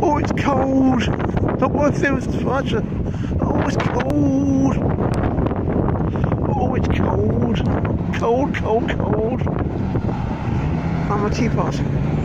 Oh, it's cold. Not what I feel is fudge. Oh, it's cold. Oh, it's cold. Cold, cold, cold. I'm a teapot.